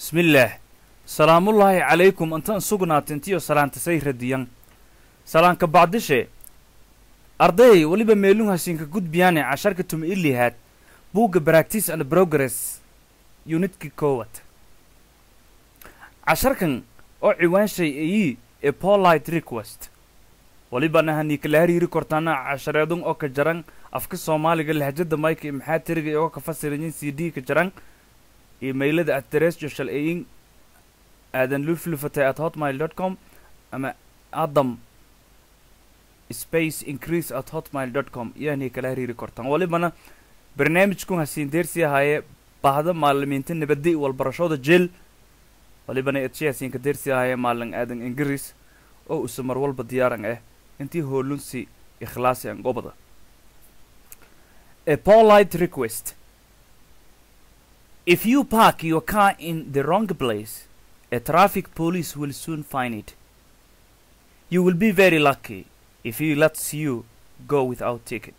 بسم الله. سلام الله عليكم. أنتن سجنا تنتيو سلام تسير الديان. سلام كبعد شيء. أرضي ولي بميلونها سينك جود بياني عشركتهم اللي هات بوج براكتيس and progress يونت كوت. عشركن أو عوان شيء a polite request. ولي بنا هنيك لهري ريكورتانا عشرادون أو كجران أفك الصومالي قال لهجد مايك محات ترجع أو كفسرين CD كجران إيميل ده الترس جوشل إين آدن لفلفتة @hotmail.com أما أضم space increase @hotmail.com يعني كلهري ريكورتان ولي بنا برنامجكم هسين ديرسي هاي بعد معلمينتين نبدي والبرشود الجيل ولي بنا اتشي هسين كديرسي هاي معلن آدن إنجليز أو اسمر والبديارن انتي هولونسي إخلاصي عن قبضة. A polite request. If you park your car in the wrong place, a traffic police will soon find it. You will be very lucky if he lets you go without ticket.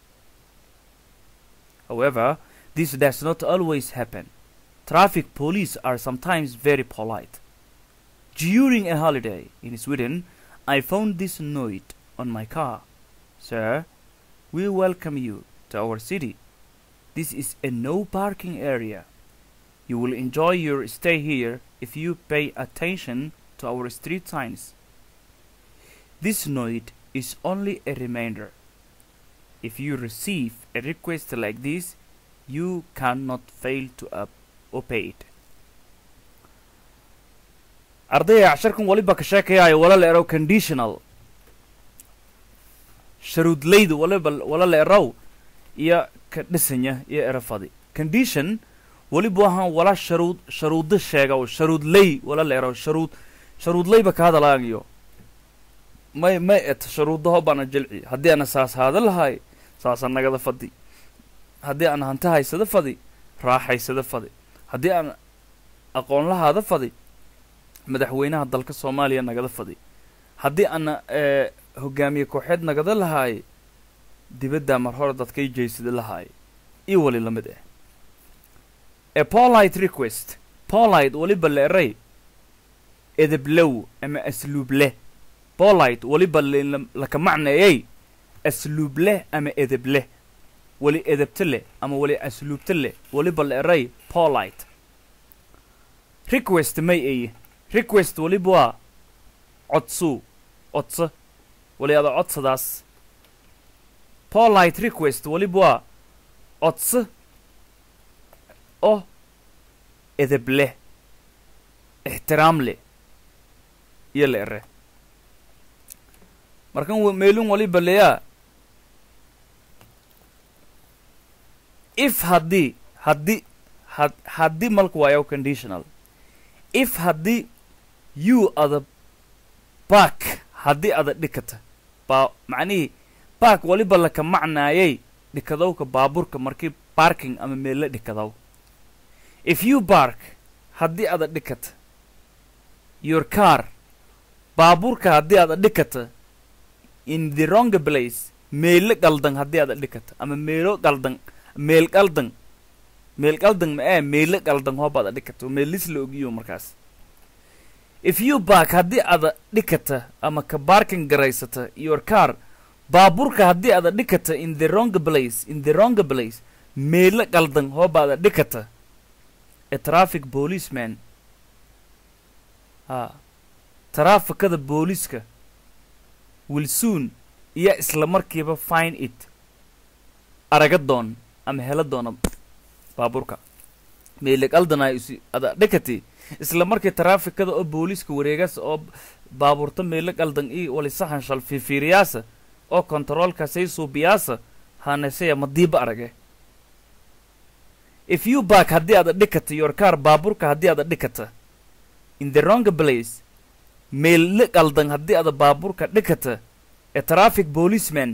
However, this does not always happen. Traffic police are sometimes very polite. During a holiday in Sweden, I found this note on my car. Sir, we welcome you to our city. This is a no parking area. You will enjoy your stay here if you pay attention to our street signs. This note is only a reminder. If you receive a request like this, you cannot fail to obey it. أرضية عشركم ولي بكشاكي ولا لأرو conditional شرود ليد ولا لأرو يا كدسنيا يا إرفادي condition ولي بوها ولا شرود الشيء أو شرود لي ولا لأرو شرود لي بك هذا لاقيو ما شرود ده بنا جلعي هدي أنا ساس هذا الهاي ساس أنا قد فدي هدي أنا هنتهاي سد فدي راح يسد فدي هدي أنا أقول له هذا فدي madaxweynaha dalka Soomaaliya nagada fadi hadii ana hogaamiye kooxeed nagada lahaay dibadda mar hore dadkay jeysida lahaay ii wali lamid ah. A polite request. Polite wali baleeray edeb low ama asluub leh. Polite wali la ka macneeyay asluub leh ama edeb leh wali edebta leh ama wali asluubta leh wali baleeray polite. Request may ay request wali bua codsa wali ada codsadaas. Polite request wali bua codsa oo edeb leh ixtiraam leh iyo leere markan meelun wali baleeyaa if haddi malku waayo conditional if haddi you are the park hadii ada dhikata ba macni park waliba la ka macnaayay dhikadowka baaburka markii parking ama meel la dhikadaw. If you park hadii ada dhikata your car baaburka hadii ada dhikata in the wrong place meel qaldan hadii ada dhikata ama meel qaldan ma meel qaldan hoo bada dhikato meel la ogiyo markaas. If you park hadii ada dhikata ama ka parking garaysata your car baaburka hadii ada dhikata in the wrong place meel qaldan hoo bada dhikata a traffic policeman trafikada booliska will soon iya isla markiiba find it aragadoon ama heladoona baaburka meel qaldan ay ada dhikati isla markii trafikada oo booliska wareegas oo baaburta meel qaldan wali saxan shal fiiriyaasa oo controlka say suubiyaasa hanasay madiiba arage. If you park hadii ada dhikata your car baaburka hadii ada dhikata in the wrong place meel qaldan hadii ada baaburka dhikata a traffic policeman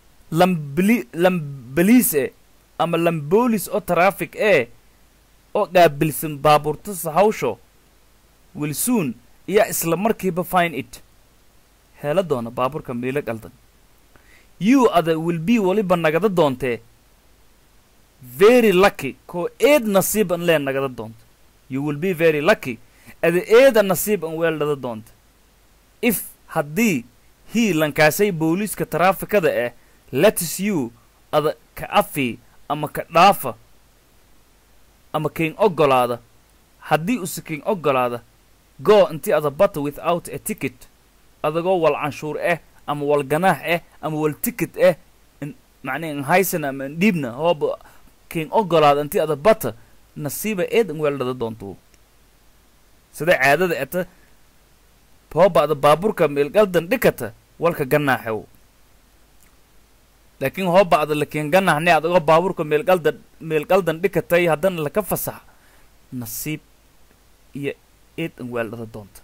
police ama police oo traffic oo qaabilsan baaburta sahawsho will soon iya isla markiiba find it hela doona baaburka meel qaldan. You other will be waliba nagada doonte very lucky ko eed nasiib an leen nagada doonto you will be very lucky ada eeda nasiib an weeldhada doonta if haddii he lankaasay booliiska taraafikada lets you ada ka afi ama ka dhaafa ama kain ogolaada haddii use kain ogolaada go intii ada bata without a ticket adagoo wal canshuur ama wal ganaax ama wal ticket macnii an haysan ama an dhiibna hooba kain ogolaada intii ada bata nasiiba eed an weeldhada doonto sida caadada eta hooba ada baaburka meelgaldan dhikata walka ganaaxew laakiin hooba ada lakiin ganaaxne adagoo baaburka meelgaldan dhikatay haddana laka fasax nasiib iyo eed an weeldhada doonta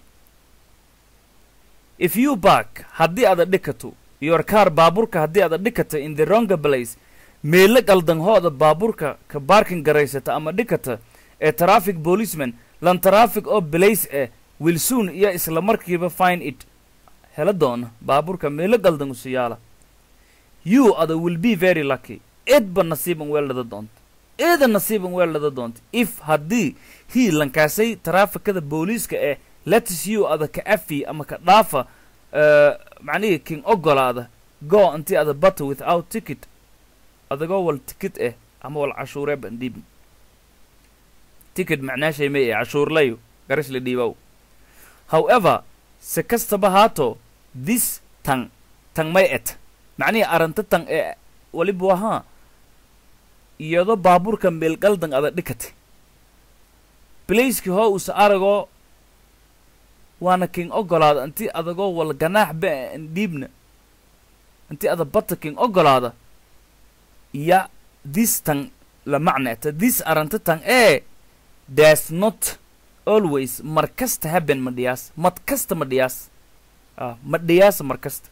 if you back haddii ada dhikato your car baaburka haddii ada dhikata in the wrong place meelo galdan hooda baaburka ka barking garaysata ama dhikata traffic policeman lan traffic oo place will soon iyo isla markiiba find it hela doona baaburka meelo galdan usiyaala you ada will be very lucky eedba nasiiban weeldhada doonta eeda nasiiban weeldhada doonta if haddii he lankaasay trafficada booliiska lets you ada ka afi ama ka dhaafa macnihii king ogolaada go intii ada bata without ticket adagoo wal ticket ama wal cashuuree bandhiibn ticket macnaashay may cashuurlayo garas la dhiibow however se kastaba haato this tang may macnihii aranta tang waliba wahaa iyadoo baaburka meelgaldan ada dhikatay placekii hoo usa aragoo waana king ogolaada intii adagoo wal ganaax an dhiibna intii ada bata king ogolaada ya this tang la macneeta this aranta tang does not always markasta happen madhiyaas madkasta madhiyaas madhiyaasa markasta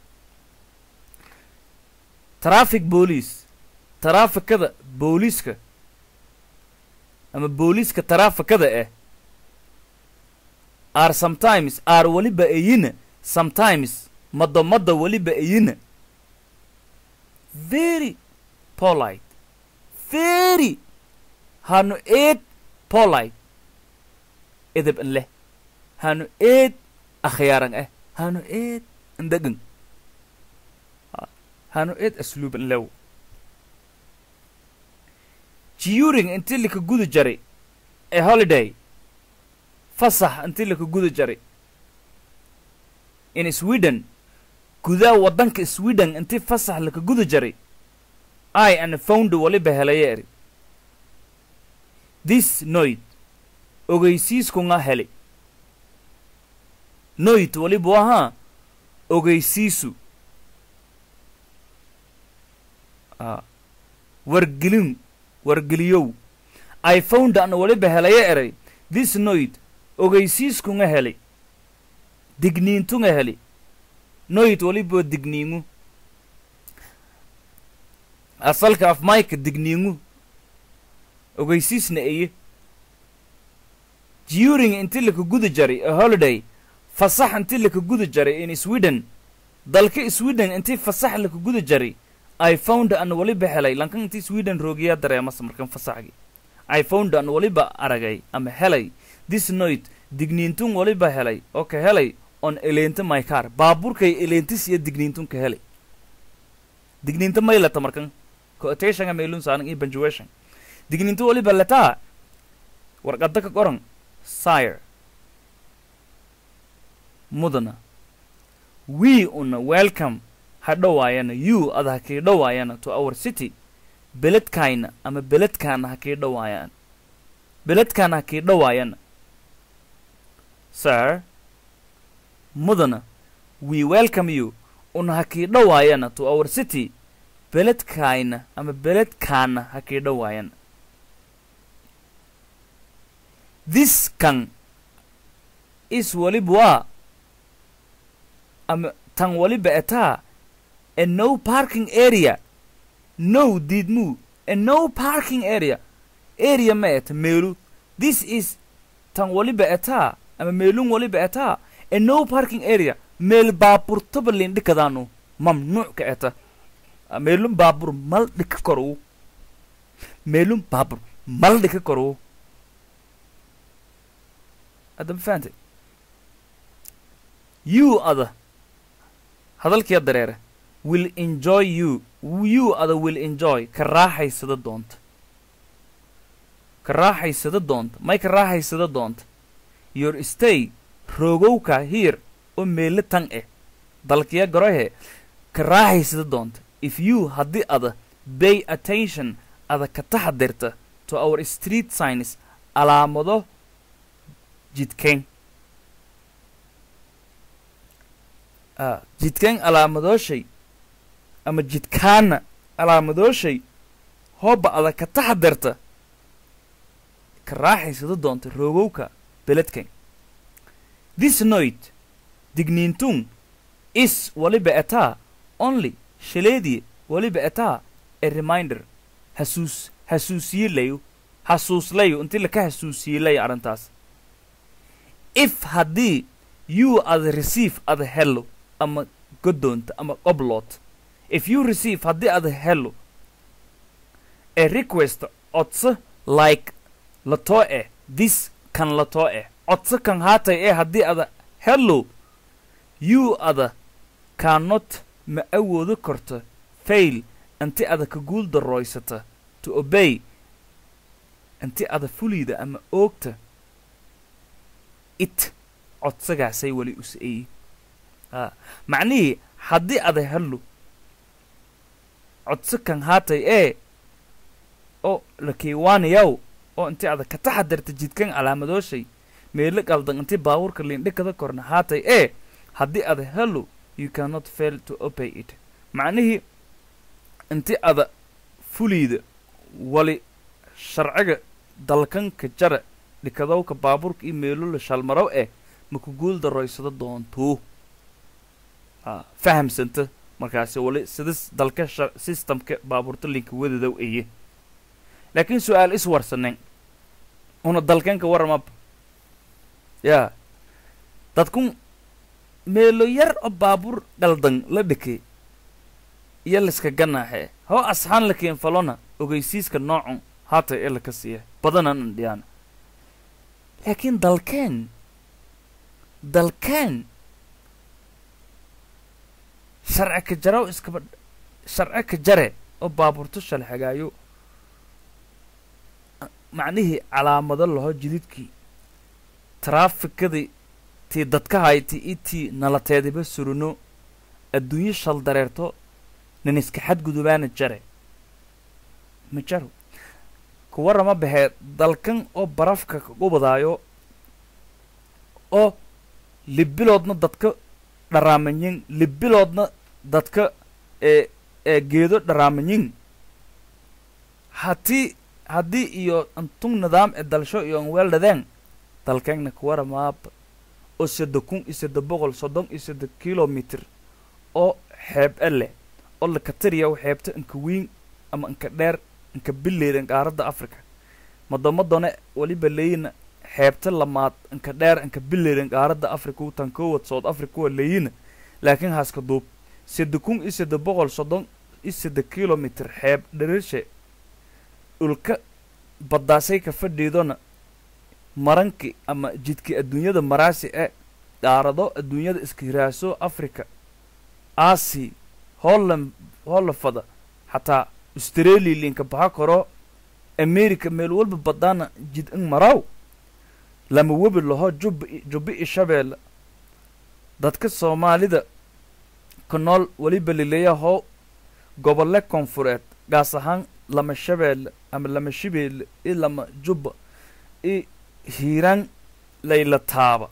traffic police taraafikada booliiska ama booliiska taraafikada are sometimes are waliba ayina sometimes madda waliba ayina very polite very hanu eed polite edeb an leh hanu eed akhyaaran hanu eed andagan hanu eed asluub an lew during intii laka guda jaray a holiday fasax intii laka guda jaray in Sweden gudaa waddanka Sweden intii fasax laka guda jaray I found waliba helaya eri this noid ogeysiiskunga helay noid waliba wahaa ogeysiisu wargeliyow I found an waliba helaya eray this noid ogeysiiskunga helay digniintunga helay noid waliba digniingu asalka af mayka digniingu ogeysiisna eye during intii laka guda jaray a holiday fasax intii laka guda jaray in Sweden dalka Sweden intii fasax laka guda jaray I found an waliba helay lankan intii Sweden roogiya dareemas markan fasaxgi I found an waliba aragay ama helay this noid digniintun waliba helay oo ka helay on eleenta my car baaburkay eleentis iyo digniintun ka helay digniinta maylata markan quotation maylun saaran iyo punctuation digniintu waliba lataa warqadda ka qoran sire mudana we una welcome hadhawaayana you ada hakii dhawaayana to our city beledkayna ama beledkaana hakii dhawaayaan beledkaana hakii dhawaayana sir mudana we welcome you una hakii dhawaayana to our city beledkayna ama beledkaana hakii dhawaayana this kan is waliba ama tan waliba etaa a no parking area no didmu a no parking area ma et melu this is tan waliba etaa ama melun waliba etaa a no parking area mel baabur tabalin dhikadaano mamnuuc ka eta melun baabur mal dhika karo melun baabur mal dhika karo هذا فهمت you other hadalkii dareere will enjoy you other will enjoy ka raaxaysada doonta may ka raaxaysada doonta your stay roogowka here oo meelo tan dalkiya garohe ka raaxaysada doonta if you haddii ada pay attention ada ka taxadirta to our street signs alaamado jidkeen jidkeen alaamadooshay ama jidkaana alaamadooshay hooba ada ka taxadirta ka raaxaysada doonta roogowka beledkeen this note digniintun is waliba etaa only shaleedii waliba etaa a reminder xasuuslayo intii laka xasuusiilayo arrintaas if haddii you ada receive ada hello ama godoonta ama qoblot if you receive haddii ada hello a request codso like latoo this kan latoo codso kan haatay haddii ada hello you ada cannot ma awoodo korto fail inti ada ka guul darooysata to obey inti ada fulida ama oogta it codsagaasay wali us'eeyi macnihii haddii ada hello codso kan haatay oo la kiiwaanayaw oo inti ada ka taxadirta jidkan calaamadooshay meelo qaldan inti baabuurka liindhikada korna haatay haddii ada hello you cannot fail to obey it macnihii inti ada fuliida wali sharciga dalkanka jara dhikadowka baabuurka iyo meelo la shalmarow maku guul darooysado doonto fahamsanta markaasi wali sidas dalka systemka baabuurta linka wadadow laakiin su-aal is warsanen una dalkanka waramab yaa dadkun meelo yar oo baabuur qaldan la dhikay iyo liska ganaaxe hoo asxaan la keen falona ogeysiiska noocun haatay ee laka siiya badanan indhiyaan laakiin dalkeen sharci ka jaraw iskaba sharci ka jare oo baabuurto shal xagaayo macnihii calaamado laho jididkii taraafikadii tii dadka hayti itii nalateediba suruno adduunyo shal dareerto nin iska xadgudubaana jare ma jaro kuwarama baxee dalkan oo barafka kagu badaayo oo libiloodna dadka dharaamanyin libiloodna dadka geedo dharaamanyin haddii iyo antun nidaam dalsho iyo an weeldhadeen dalkeenna kuwaramaaba oo 3,330 kilomitr oo xeeb leh oo la katariya xeebta inka weyn ama inka dheer inka bileedan qaaradda Afrika madamadana waliba leeyna xeebta lamaad inka dheer inka bileedan qaaradda Afrika u tan koowad South Africa waa leeyna laakiin haaska duub 3,330 kilomitr xeeb dhereershe ulka badaasay ka fadhiidona maranki ama jidki adduunyada maraasi qaarado adduunyada iska hiraaso Afrika Asia Holland fada xataa Australia linka baxa karo America meel walba badana jid in maraw lama wabi laho jubbi ishabeel dadka Soomaalida kanool waliba lileeyaho gobolle koonfureed gaas ahaan lama shabeel ama lama shibeel lama jubba hiiraan layla taaba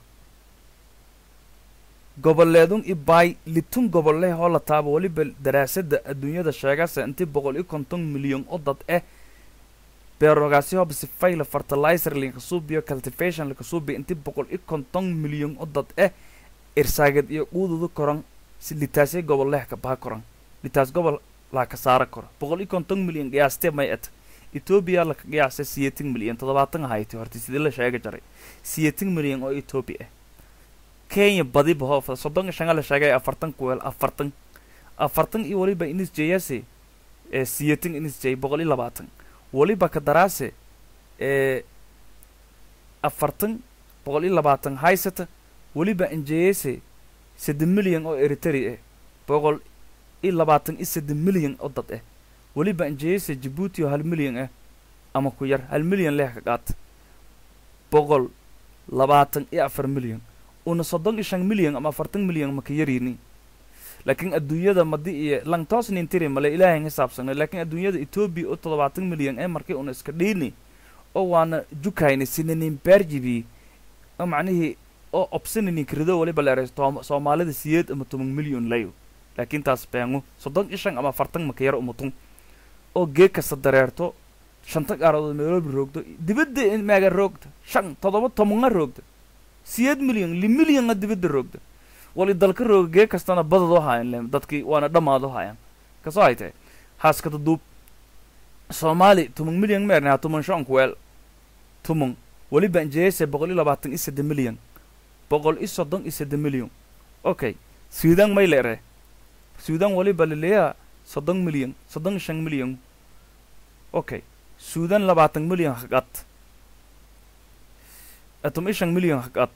goboleedun bay litun gobolle hoo la taaba waliba daraasada adduunyada sheegaysa intii 150 milyan oo dad beerogaasi hoob si fayla fertilizer linka suubiyo cultivation linka suubi intii 150 milyan oo dad irsaagad iyo quududu koran si litaasay gobolle ka baa koran litaas gobol la ka saara koro 150 milyan qiyaastee may Ethiopia la qiyaasay 80 milyan 70 hayti horti sidii la sheegay jaray 80 milyan oo Ethiopia Kenya badi baho fa 35 la sheegay 40 kuweel 40 iyo waliba inis jeeyase 80 inis jeey 120 waliba ka daraase 40 boqol iyo labaatan haysata weliba injeese 7 milyan oo eritrea ah boqol iyo labaatan iyo 7 milyan oo dad ah weliba injeese Djibouti oo 1 milyan ah ama ku yar 1 milyan leh ka qaat boqol labaatan iyo 4 milyan una 35 milyan ama 40 milyan ma ka yarini laakiin adduunyada madi iyo langtoos nin tiri male ilaahay xisaabsan laakiin adduunyada Ethiopia oo 70 milyan ee markii una iska dheeni oo waana jukayna sinanin barjibi oo macnaheedu oo opsinin krido waliba la Soomaalida 8 ama 10 milyan layo laakiin taas beengu 35 ama 40 ma ka yar umutun oo geed ka sadareerto shanta qaarado meelo roogto dibadda in maaga roogto 5 7 10 roogto 8 milyan 2 milyan dibadda roogto wali dalka roogay kastana badado haayeen dadkii waana dhamaado haayeen ka soo haytay haaskada duub Soomaali 10 milyan meerna 10 shan kuweel 10 wali banjeese 123 milyan 133 milyan okay Sudan may leere Sudan wali balleeya 30 milyan 35 milyan okay Sudan 20 milyan haqat 15 milyan haqat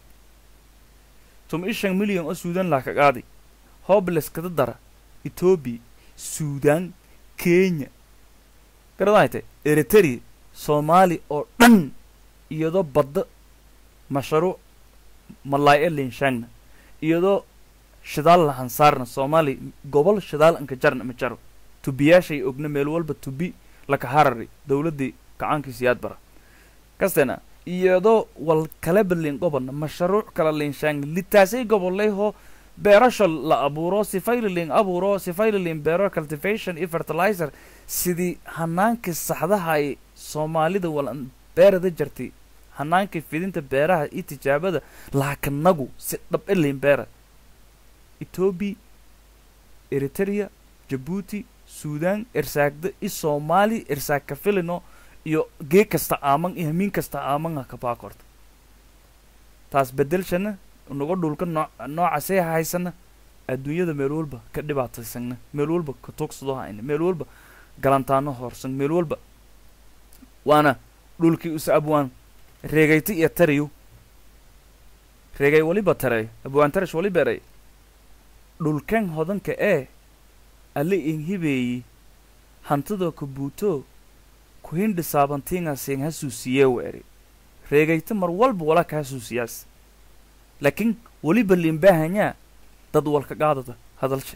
15 milyan oo Sudan la ka qaadi hoobles kada dara Ethiopia Sudan Kenya garanaaytay Eritrea Soomaali oo dhan iyadoo badda mashruuc malaay linshan iyadoo shidaal la hansaarna Soomaali gobol shidaal anka jarna ma jaro tubiyaashay ogna meel walba tubi la ka harari dawladii gacanka siyaad bara kastana iyadoo wal kala balin gobol mashruuc kala linshan litaasay goboleeho beerasho la abuuro sifaylin abuuro sifaylin beero cultivation iyo fertilizer sidii hanaanka saxdaha ay Soomaalida wal beerada jirtay hanaanka fidinta beeraha iyo tijaabada laakanagu si dhab ilin beera Ethiopia Eritrea Djibouti Sudan irsaagda iyo Soomaali irsaag ka filino iyo geed kasta aaman iyo min kasta aaman ka baakorto taas bedelshana unaga dhulka noocaas ay haysana adduunyada meel walba ka dhibaataysan meel walba ka toogsadoo hayna meel walba galantaano horsan meel walba waana dhulkii usabwaan reegayta iyo tariyo reegay waliba taray abwaan tarash wali beeray dhulkan hodanka ee alle in hibeeyay hantida ku buuto ku hindi saabantiinga seen hasuusiye weeri reegayta mar walba wala ka hasuusiyaas laakiin waliba limbahanya dad walka qaadada hadalshay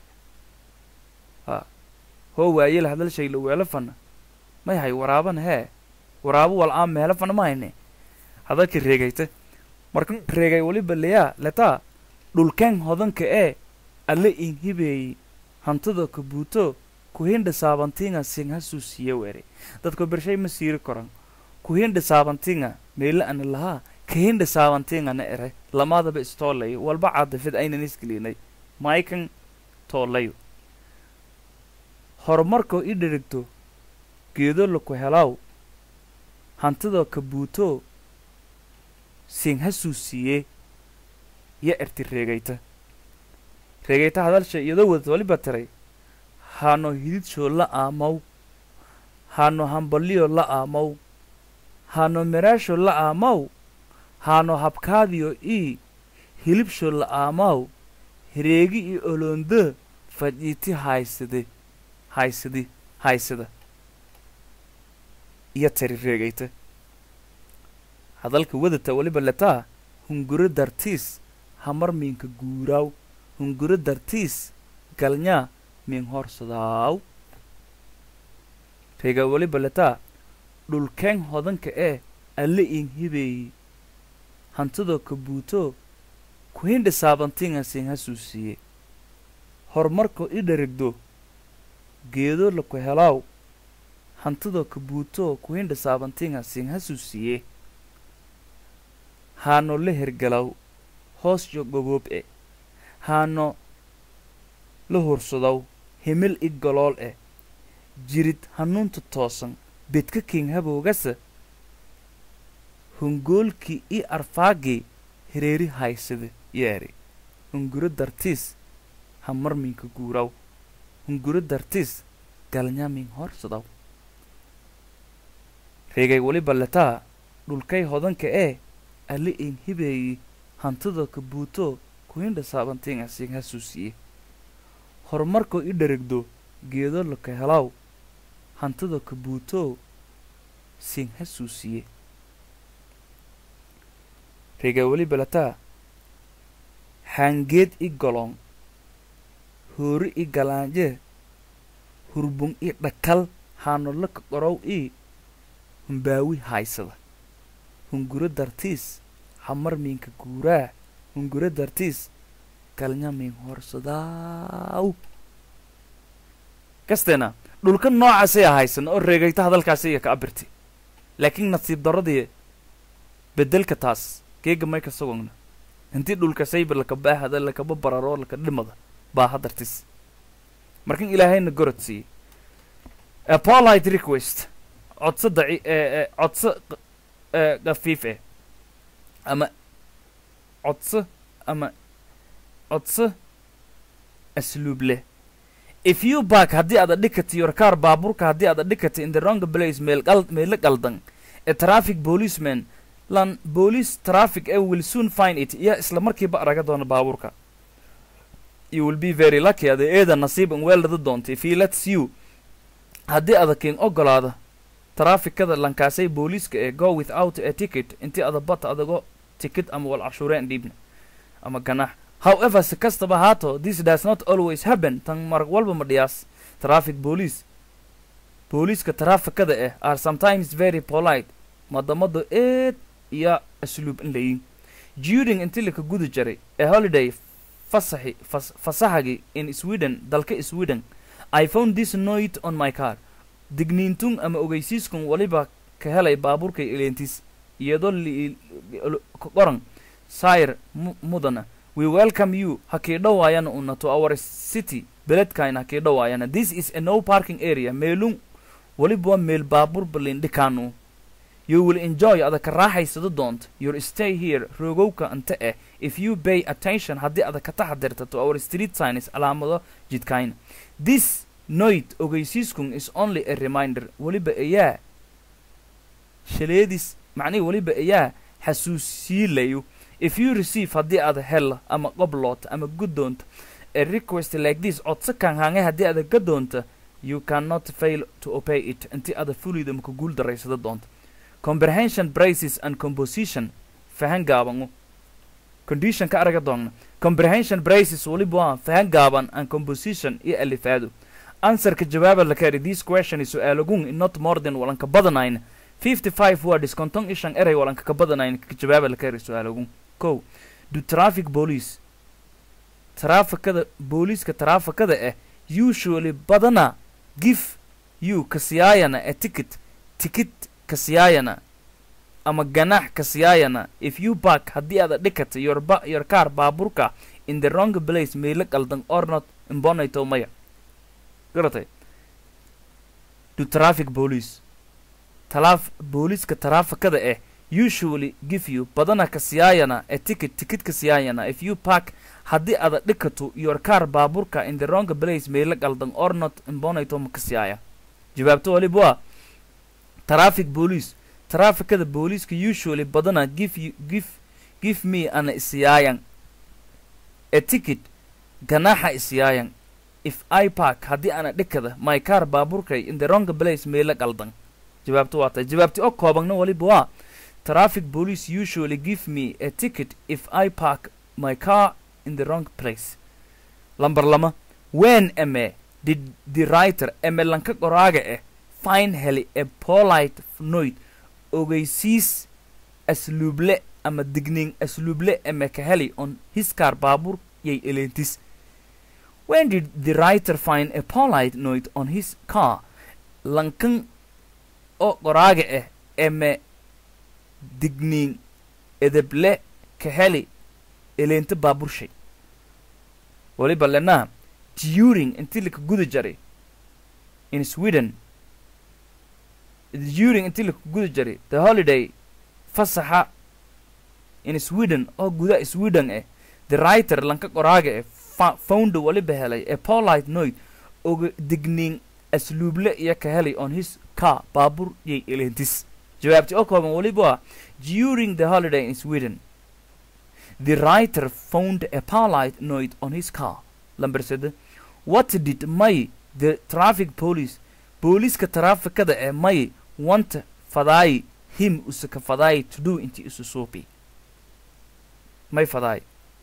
هو وايل هذا الشيء لو يلفنا ما هي ورابن هي ورابو والعام ما يلفنا ما هني هذا كريجيته مركن ريجي ولي بليا لتا دول كان هذن كأ اللي إنهبي هنتذا كبوتو كوهين دسابنتينا سينها سوسية وري تذكر برشة مسير كران كوهين دسابنتينا ميلا أن الله كوهين دسابنتينا نقرأ لما ذا بيستولي والبعض في أين نسكليني ما يكن توليو horumarka i dhirigto geedo la ku helaaw hantida ka buuto siin hasuusiye ya erti reegayta hadalsha iyadoo wada waliba taray haano hididsho la aamaw haano hambaliyo la aamaw haano meraasho la aamaw haano habkaadiyo ii hilibsho la aamaw hireegi i olondo fadhiiti haysida iyo tari reegayta hadalka wadata waliba lataa hunguro dartiis hamar miinka guuraaw hunguro dartiis galnyaa miin horsadaaw reega waliba lataa dhulkeen hodanka ee alle iin hibeeyey hantidoo ka buuto ku hindha saabantiinga siin hasuusiye horumarko i dharigdo geedo la ku helaaw hantida ka buuto ku hindha saabantiinga siin hasuusiye haano la hergalaw hoos yo goboob haano la hursadaw himil i golool jirid hanuunta toosan bedka king haboogasa hungoolkii i arfaagii hireeri haysida yeeri hunguro dartiis hamar minka guuraw hunguro dartiis galnyaa min horsadaw reegay waliba lataa dhulkay hodanka ali in hibeeyi hantida ka buuto kuindha saabantinga siin hasuusiye horumarkoo i dherigdo geedo laka helaw hantida ka buuto siin hasuusiye rega weli balataa hangeed i golon hoori i galaanje hurbun i dhakal haanola ka qorow i humbaawi haysada hunguro dartiis hamar miinka guuraa hunguro dartiis galnya miin horsadaaw kasteena dhulka noocaasay haysan oo reegayta hadalkaasi iyo ka abirti laakiin nasiib daradii bedelka taas keega may ka sugogna intii dhulka sayba laka baahada lakaba bararo laka dhimada baa hadartis markan ilaahayna gorodsiiye a polite request codso codso qafiif ama codso ama codso asluub leh if you back haddii aad dhikata your car baaburka haddii aad dhikata in the wrong place meela qaldan a traffic policeman lan police traffic will soon find it iya isla markiiba araga doona baaburka you will be very lucky ada eeda nasiib in weeldada doonta if he lets you haddii adakin ogolaada trafficada lankaasay booliiska go without a ticket intii ada bata adago ticket ama wal cashuureen dhiibna ama ganax however si kastaba haato this does not always happen tan marag walba ma dhiyaas traffic booliiska trafficada are sometimes very polite madamado eed iyo asluub in layin during intii laka guda jaray a holiday fasaxagi in Sweden dalka Sweden I found this note on my car digniintun ama ogeysiiskun waliba ka helay baaburkay eleentis iyadoo qoran sire mudana we welcome you hakii dhawaayana una to our city beledkayna hakii dhawaayana this is a no parking area meelun waliba meel baabur balindhikaanu you will enjoy ada ka raaxaysado doonta your stay here rogowka anta if you pay attention haddii ada ka taxadirta to our street signs calaamado jidkayna this note ogeysiiskun is only a reminder waliba ayaa shaleedis macnii waliba ayaa xasuusiilayo if you receive haddii ada hela ama qoblot ama guddoonta a request like this codso kan hange haddii ada gadoonta you cannot fail to obey it intii ada fulida maka guul daraysada doonta comprehension braces and composition fahan gaaban condition ka araga doonna comprehension braces waliba fahan gaaban and composition iyo alifaado answer ka jawaaba la kari this question is su'aalagun not more than walanka badanayn 55 words konton ishan eray walanka ka badanayn ka jawaaba la kari su'aalagun ko do traffic police booliiska trafficada usually badana give you kasiyayana a ticket kasiyayana ama ganax kasiyayana if you back haddii aad dhikata your car baaburka in the wrong place meela qaldan or not imbonayto maya garatay do traffic police booliiska trafficada usually give you badana kasiyayana a ticket kasiyayana if you park haddii aad dhikato your car baaburka in the wrong place meela qaldan or not imbonayto ma kasiyaya jawaabto waliba traffic police trafficada booliiska usually badana give me ana isiyayan a ticket ganaxa isiyayan if I park haddii ana dhikada my car baaburkay in the wrong place meela qaldan jawaabto waa tay jawaabti oo koobagna waliba waa traffic police usually give me a ticket if I park my car in the wrong place lambar lama when did the writer lanka qoraaga find heli a polite note ogeysiis asluuble ama digning asluuble ka heli on his car baabur yay elentis when did the writer find a polite note on his car lankan oo qoraaga digning edeble ka heli elenta baabur shay waliba lana during intii laka guda jaray in Sweden during until guda jaray the holiday fasaxa in Sweden oo guda Sweden the writer lanka qoraaga found waliba helay a polite note og digning asluuble iyo ka helay on his car baabur yay elentis jawaabti oo kooban waliba during the holiday in Sweden. The writer found a polite note on his car. Number said, what did May, the traffic police trafficada ee May want faday him usaka faday to do inti isu sopi? May faday.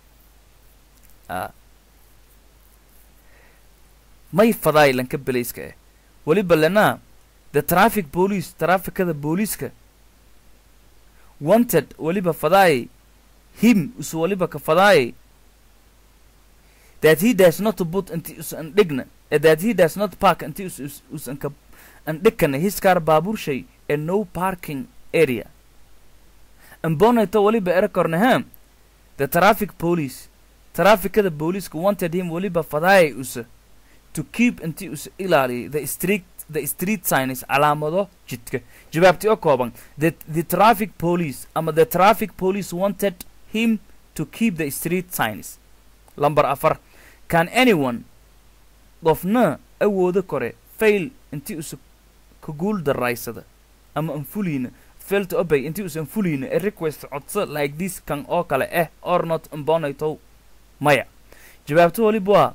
May faday lanka beliska eh. Waliba lana the traffic police trafficada booliska wanted waliba faday him usu waliba ka faday that he does not put inti us andigna that he does not park inti us anka andikana his car babur shay and no parking area. And bonito waliba erakornaha the traffic police trafficada police wanted him waliba faday us to keep inti us ilali the street signs alamado jidka. Jawaabti oo kooban the traffic police ama the traffic police wanted him to keep the street signs. Number 4, can anyone qofna awoodo kore fail inti us ka guul daraysada ama anfulina fail to obey inti us anfulina a request codsa like this kan oo kale or not bonito maya. Jawaabtu waliba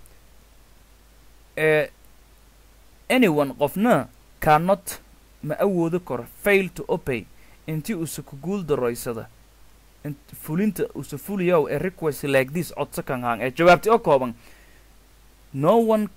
anyone qofna cannot ma awoodo kore fail to obey inti us ka guul daraysada fulinta usa fuliyow a request like this codsa kan hang jawaabti oo kooban no one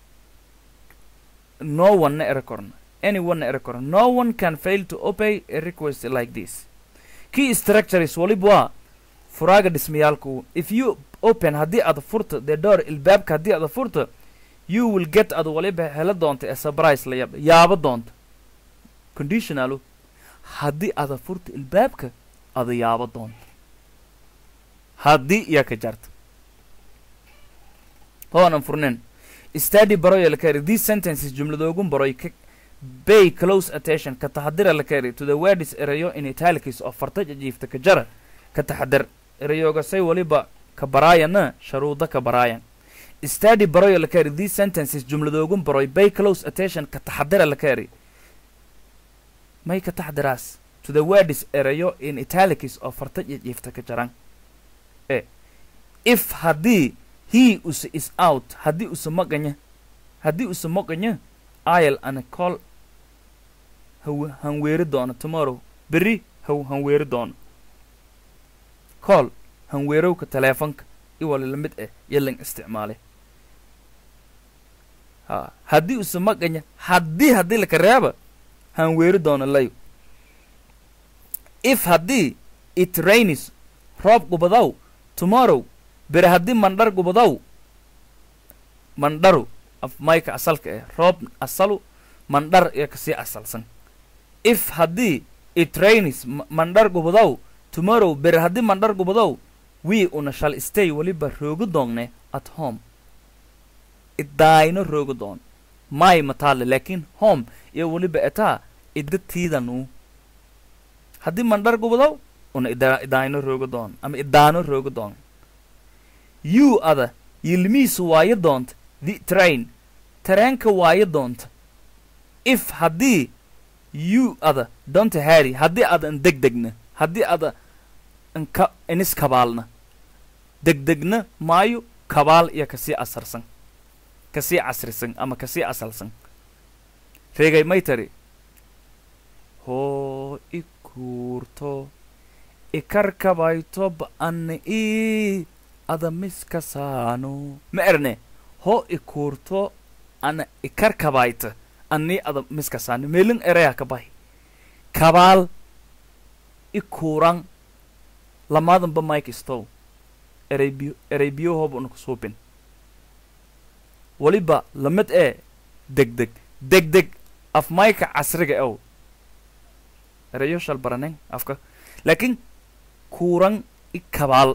na erakorna anyone na erakorna no one can fail to obey a request like this. Key structure is waliba furaga dhismayaalku if you open haddii aad furto the door ilbaabka haddii aad furto you will get aad waliba hela doonta a surprise la yaaba doonta. Conditionalu haddii aad furto ilbaabka aad yaaba doonta haddii iya ka jarta hoonan furnen study baroy la kari these sentences jumladoogun baroy pay close attention ka taxadira la kari to the words erayo in italics oo farta jiifta ka jara ka taxadar erayooga say waliba ka baraayana sharuuda ka baraayan study baroy la kari these sentences jumladoogun baroy pay close attention ka taxadira la kari may ka taxadiraas to the words erayo in italics oo farta jiifta ka jaran if haddii he is out haddii usa maqanya I'll ana call hanweeri doono tomorrow berri hanweeri doono call hanweerowka teleefonka iwala la mid yalan isticmaale haddii usa maqanya haddii laka reeba hanweeri doono layo. If haddii it rains roob gubadaw tomorrow bere haddii mandhar gubadaw mandharu af mayka asalka roob asalu mandhar iyo kasii asalsan. If haddii it rains mandhar gubadaw tomorrow bere haddii mandhar gubadaw we una shall stay waliba roogu doongne at home iddaayno roogu doon may mataale laakiin home iyo waliba etaa idatiidanu haddii mandhar gubadaw una iddaayno roogu doon ama iddaano roogu doon. You ada yilmiisu waayo doonta the train tareenka waayo doonta. If haddii you ada don't hurry haddii ada degdegna haddii ada inis kabaalna degdegna maayo kabaal iyo kasii casrisan ama kasii asalsan. Reegay may tari hoo ikuurto ikarkabayto ba'anni ada miska saano ma erne ho ikuurto ana ikarkabayta anni ada miska saano meelin eraya kabay kabaal ikuuran lamadan ba mike stow eraybiyo hob una kusubin waliba lamid degdeg af mike casriga erayo shal baranen afka laakiin kuuran ikabaal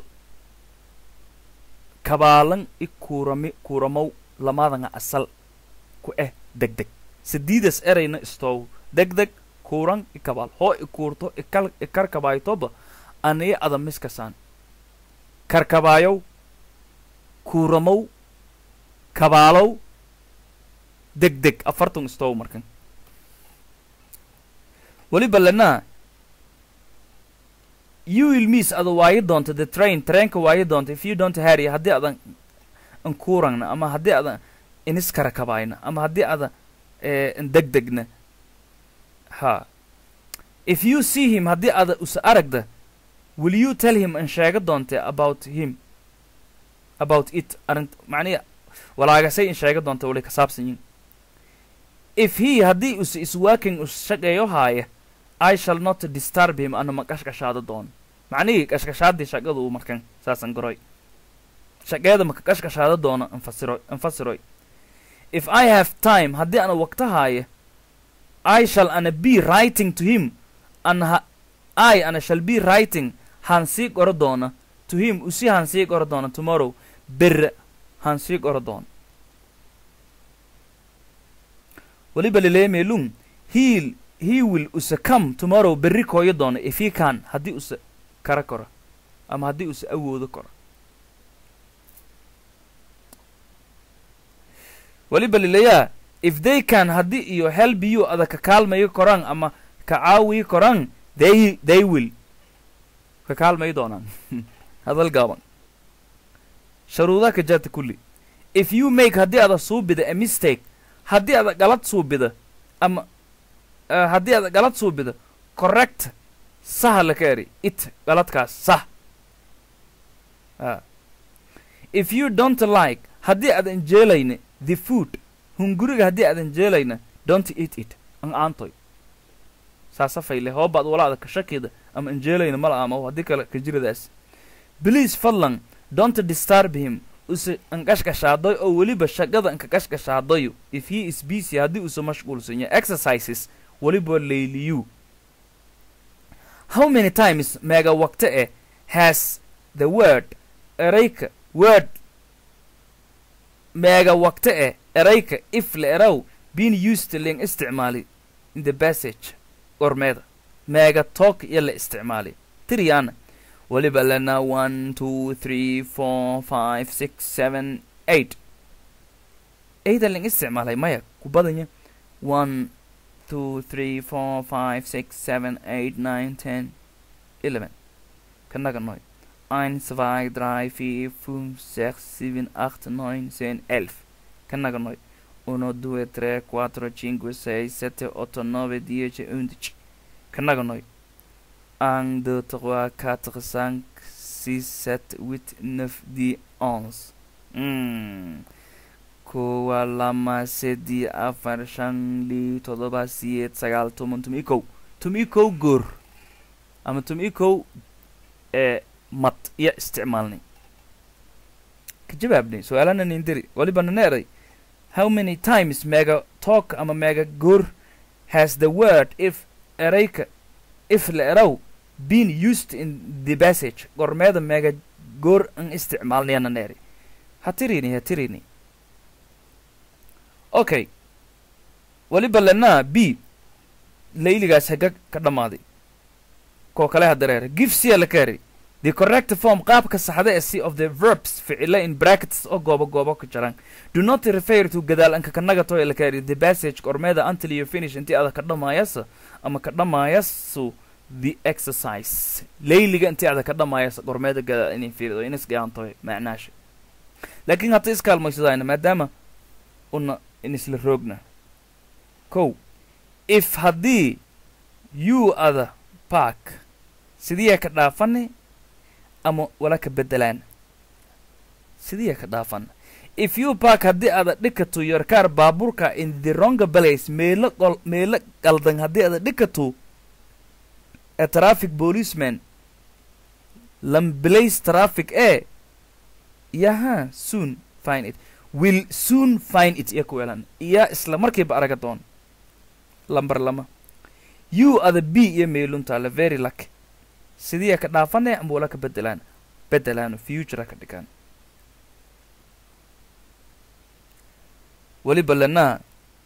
kabaalan kuuramow lamadanga asal ku degdeg sidiidas erayna stow degdeg kuuran ikabaal hoo ikuurto ikarkabaytoba aniya ada miskasaan karkabayow kuuramow kabaalow degdeg afartan stow markan waliba lana you will miss ada waayi doonta the train trainka waayi doonta if you don't hurry haddii adan ankuurangna ama haddii adan iniskara kabayna ama haddii adan degdegna ha if you see him haddii ada usa aragda will you tell him an sheega doonte about him about it arint macniya walaagasay in sheega doonta wali ka saabsan yihin if he haddii usa is working us shaqeeyo haaya I shall not disturb him ana ma qashqashaado doon macnihii qashqashaadii shaqada uu markan saasan garoy shaqeeda ma qashqashaado doono anfasiroy if I have time haddii ana waqta haaya I shall ana be writing to him I ana shall be writing han sii qoro doona to him usi han sii qoro doona tomorrow bir han sii qoro doona waliba leleemeelun he will usa come tomorrow berri kooyo doona if he can haddii usa kara koro ama haddii usa awoodo koro waliba leleeyaa if they can haddii iyo help you ada ka kaalmayo koraan ama ka caawiyi koraan they will ka kaalmayo doonaan hadal gaaban sharuudaha ka jaarta kulli if you make haddii ada suubida a mistake haddii ada galad suubida ama haddii ada galad suubida correct saha la ka eri it galadkaas sah if you don't like haddii adan jeelayna the food hunguriga haddii adan jeelayna don't eat it an aantoy saasa fayle hoobaad walaada ka shakida ama anjeelayna mala ama haddii kale ka jiradaas please fadlan don't disturb him usa anqashqashaadoy oo weliba shaqada anqashqashaadoyo if he is busy haddii usa mashquulsan yahay exercises weliba layliyu how many times meega waqte has the word erayka word meega waqte erayka if la eraw been used ling isticmaali in the passage ormeeda meega talk iyo la isticmaali tiriyana waliba lana 1 2 3 4 5 6 7 8 8 ling isticmaalay maya ku badanya 1 2 3 4 5 6 7 8 9 10 11 kanaga noy 1 2 3 4 5 6 7 8 9 10 11 kanaga noy 1 2 3 4 5 6 7 8 9 10 11 kanaga noy 1 2 3 4 5 6 7 8 9 10 11 kowa lama sedi afar shan li todoba siyeed sagaal toban tumikow goor ama tumikow mad iyo isticmaalnay ka jawaabnay su-aalana nindiri waliba naneeray how many times mega talk ama mega goor has the word if erayka if la eraw been used in the passage gormeeda mega goor an isticmaalnay naneeray hatirini okay waliba lana b layligaas haga ka dhamaaday koo kale hadareer give c la kari the correct form qaabka saxda ee c of the verbs ficila in brackets oo goobo ku jiraan do not refer to gadaal anka kanaga too la kari the passage gormeeda until you finish intii aad ka dhamaayasa ama ka dhamayaasu the exercise layliga intii aad ka dhamaayasa gormeeda gadaal inay fiirido inas gaanto macnaash laakiin hatta iskaalmaysadayna maadaama una inisla roogna kow if haddii you other park sidiya ka dhaafane ama wala ka bedelaan sidiya ka dhaafan if you park haddii aada dhikato your car baaburka in the wrong place meelo qaldan haddii aada dhikato a traffic policeman lamplace traffic yaha soon find it will soon find it yakuelan iya isla markiiba araga doon lambar lama you are the b iyo meelunta la very lucky sidiya ka dhaafane ama wala ka bedelaan future ka dhigaan waliba lana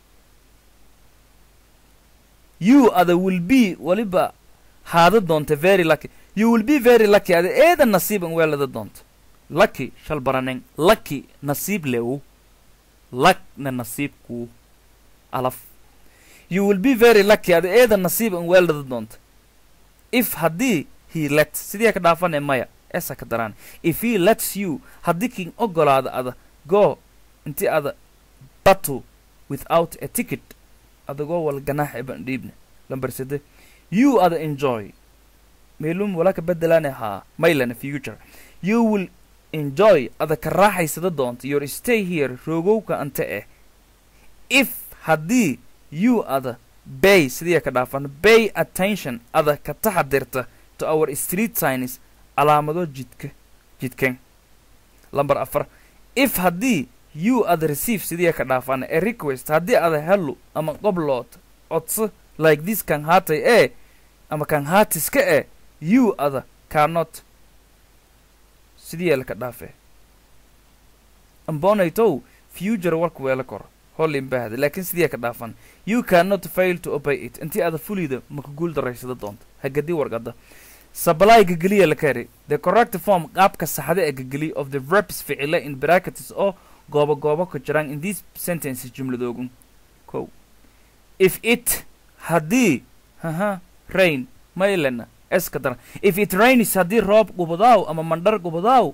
you are the will be waliba haada doonta very lucky you will be very lucky ada eeda nasiiban weelada doonta lucky shal baranen lucky nasiib lew luck na nasiibku alaf you will be very lucky ada eeda nasiiban weelada doonta if haddii he let sidii ka dhaafane maya esa ka daraan if he lets you haddii king ogolaada ada go inti ada battle without a ticket adagoo wal ganaax iban dhiibna lambar 3 you ada enjoy meelum wala ka bedelane ha maylana future you will enjoy ada ka raaxaysada doonto your stay here roogowka anta if haddii you ada pay sidii ka dhaafan pay attention ada ka taxadirta to our street signs calaamado jidkan lambar 4 if haddii you ada receive sidii ka dhaafan a request haddii ada hello ama qoblot codso like this kan haatay ama kan haatiska you ada cannot sidii ka dhaafe ambonayto future work wala kor holin baad laakiin sidii ka dhaafan you cannot fail to obey it intii ada fulida ma ku guul daraysada doonto hagadii warqada supply gagaliya la kari the correct form qaabka saxda ee gagaliya of the verbs ficila in brackets oo goobo ku jiraan in this sentence jumladoogun ko if it haddii rain maylana eskadar if it rains haddii roob gubadaaw ama mandhar gubadaaw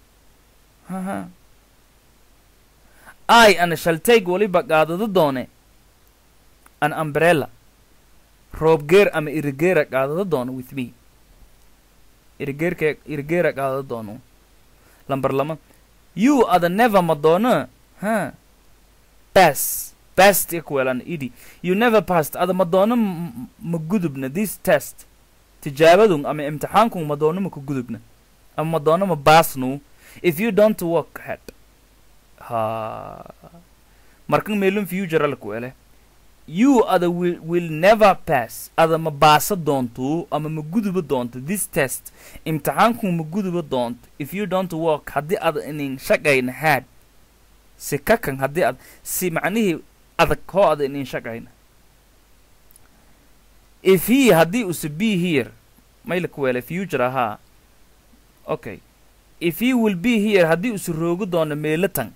I shall take waliba qaadada doone an umbrella roob geer ama irigeera qaadada doono with me irigeera qaadada doono lambar 2 you ada never madonna past equalan idi you never passed ada madonna magudubna this test tijaabadun ama imtixaankun madonna ma ku gudubna ama madonna ma baasnu if you don't work hard markan meelun future la ku ele you ada will never pass ada ma baasa doonto ama ma guduba doonto this test imtixaankun ma guduba doonto if you don't work haddii ada inin shaqayna hard si kakan haddii ad si macnihii adag hoo ada inin shaqayna if he haddii usa be here mayla ku ele future ahaa okay if he will be here haddii usa roogo doono meelatan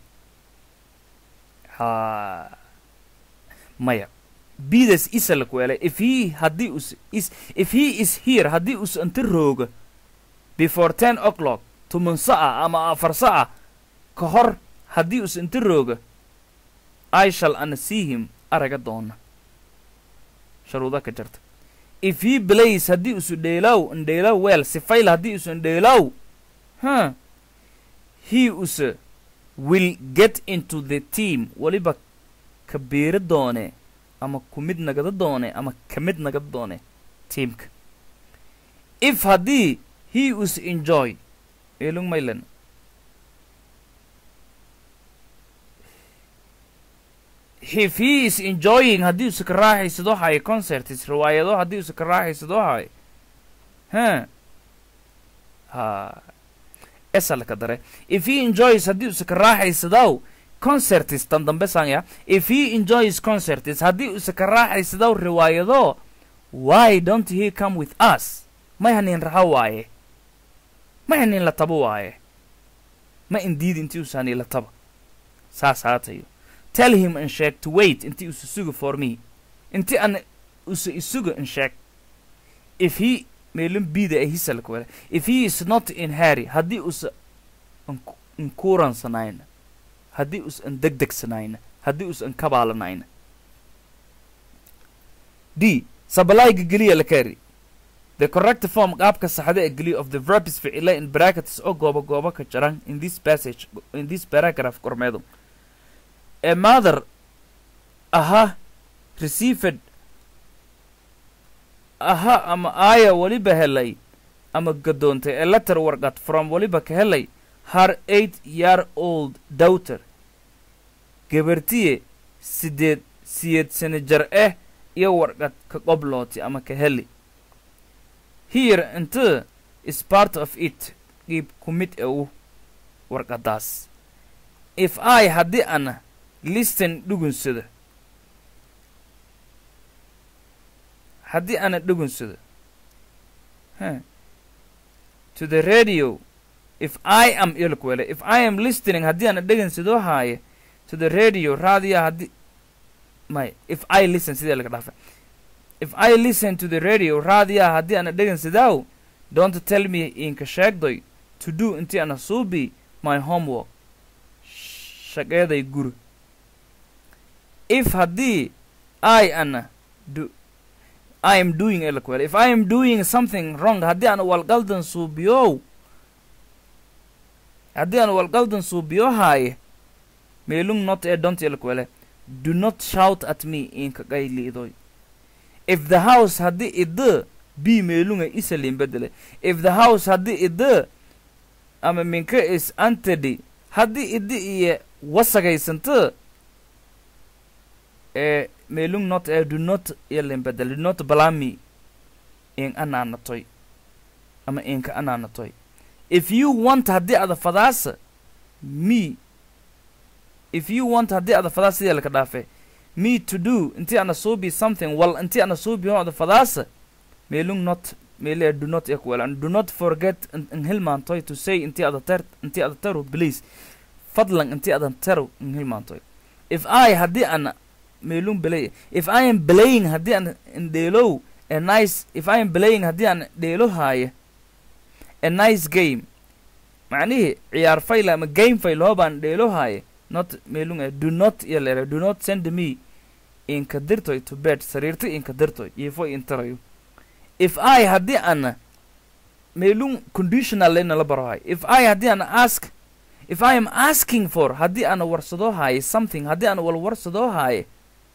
maya bidas isa la ku ele if he haddii us is if he is here haddii us inta rooga before 10 o'clock tuman sa'a ama 4 sa'a ka hor haddii us inta rooga I shall ana see him araga doona sharuuda ka jirta if he plays haddii usu dheelaw well sifayl haddii usu dheelaw he usa will get into the team waliba ka beera doone ama kumid nagada doone ama kamid nagada doone teamka if haddii he was enjoy elung maylan if he is enjoying haddii usa ka raaxaysado haye concerts riwaayado haddii usa ka raaxaysado haye esal ka dare if he enjoys haddii usa ka raaxaysadaw concerts tan dambe sanya if he enjoys concerts haddii usa ka raaxaysadaw riwaayado why don't he come with us may hanin raha waaye may hanin la tabo waaye ma indiid intii usani la taba saas haatayo tell him and sheeg to wait intii usa suga for me intii an usa isuga and sheeg if he meelun bida hisal ku if he is not in hurry haddii usa inkuransanayna haddii us an degdegsanayna haddii us an kabaalanayna d sabalayga geliya la kari the correct form qaabka saxda ee geliya of the verb is ficila in brackets oo goobo ka jaran in this passage in this paragraph kormeedo a mother received ama aya waliba helay ama gadoontay a letter warqad from waliba ka helay her 8-year-old daughter gabartiye siyeed sano jar iyo warqad ka qoblooti ama ka heli here inta is part of it qeyb ku mid warqadaas if I haddii ana listen dhugunsada haddii ana dhugunsada to the radio if I am ilkwele if I am listening haddii ana dhugunsado haaye to the radio raadiya haddii if I listen sidee laga dhaafay if I listen to the radio raadiya haddii ana dhugunsadaw don't tell me inka sheegdoy to do inti ana suubi my homework shaqeeday guri if haddii I am doing eloquel if I am doing something wrong haddii ana walgaldan suubiyow haddii ana walgaldan suubiyo haaye meelung not don't eloquele do not shout at me inka qayliidoy if the house haddii idda b meelunga isalin bedele if the house haddii idda ama minka is antedy haddii iddi iyo wasagaysanta meelung not do not yelin bedele do not blame me in ananatoy ama inka ananatoy if you want haddii ada fadaasa me if you want haddii ada fadaasa sidii laka dhaafe me to do inti ana suubi something well inti ana suubi ho ada fadaasa meelung not meele do not equal and do not forget in hilmaantoy to say inti ada taru please fadlan inti ada taru in hilmaantoy if I haddii ana meelung belay if I am playing haddii ana indheelow a nice if I am playing haddii ana dheelo haaye a nice game macnihi ciyaar fayla ama game fayl hoobaan dheelo haaye not meelung do not yelere do not send me inka dirtoy to bed sariirta inka dirtoy ifo intarayo if I haddii ana meelung conditional lena la baro haay if I haddii ana ask if I am asking for haddii ana warsado haaye something haddii ana walwarsado haaye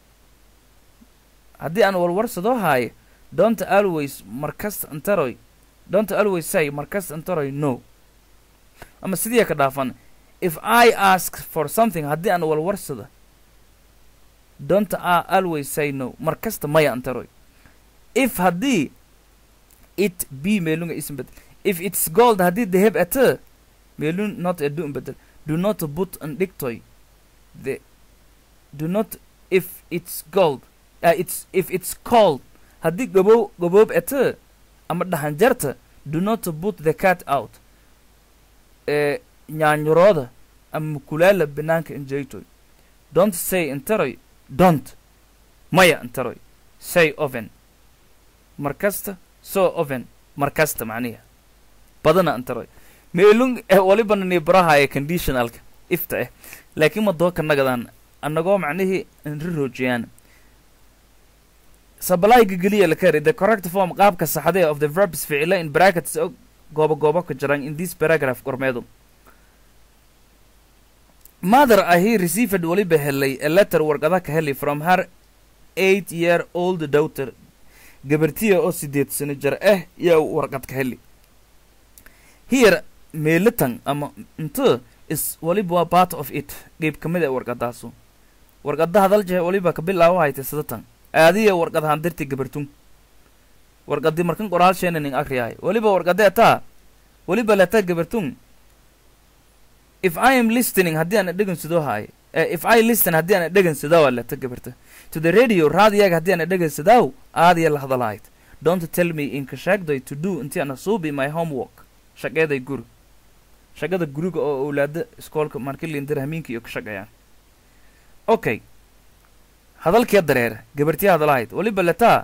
haddii ana walwarsado haaye don't always markasta intaroy don't always say markasta intaroy no ama sidii ka dhaafan if I ask for something haddii ana walwarsada don't always say no markasta maya intaroy if haddii it be meelunga ism bedel if it's gold haddii daheb ata meelun not a do bedel do not put an dictoy the do not if it's gold if it's cold haddii gaboob ata ama dhahanjarta do not put the cat out nyaanyurooda ama mukulaala banaanka injaytoy don't say intaroy don't maya intaroy say often markasta so often markasta macniha badana intaroy meelung walibana ni barahaye conditionalka ifta laakiin ma dooka nagadaan annagoo macnihi inroojiyaan supply geliya la kari the correct form qaabka saxda of the verbs ficila in brackets goobo ka jiran in this paragraph kormeedo mother ahi received waliba helay a letter warqada ka helay from her 8-year-old daughter gabartiya oo 8 sano jir yaa warqad ka helay here meelitan ama inta is waliba part of it qayb kamid ah warqadaasu warqada hadal jeey waliba ka bilaaw haytay sidatan aadiya warqada handirti gabartun warqadi markan qoraal sheenanin akriyay waliba warqada taa waliba la ta gabartun if I am listening haddii aan dhagan sidoo haay if I listen haddii aan dhagan sidoo wala ta gabarta to the radio raadiyaga haddii aan dhagan sidoo aadiya la hadalayd don't tell me in ka sheegday to do intii aan soo bi my homework shaqaday shaqada guriga oo awlaada iskoolka markii la indirahmiinka iyo ka shaqayaan okay hadalkii dareer gabartii hadalayd waliba la ta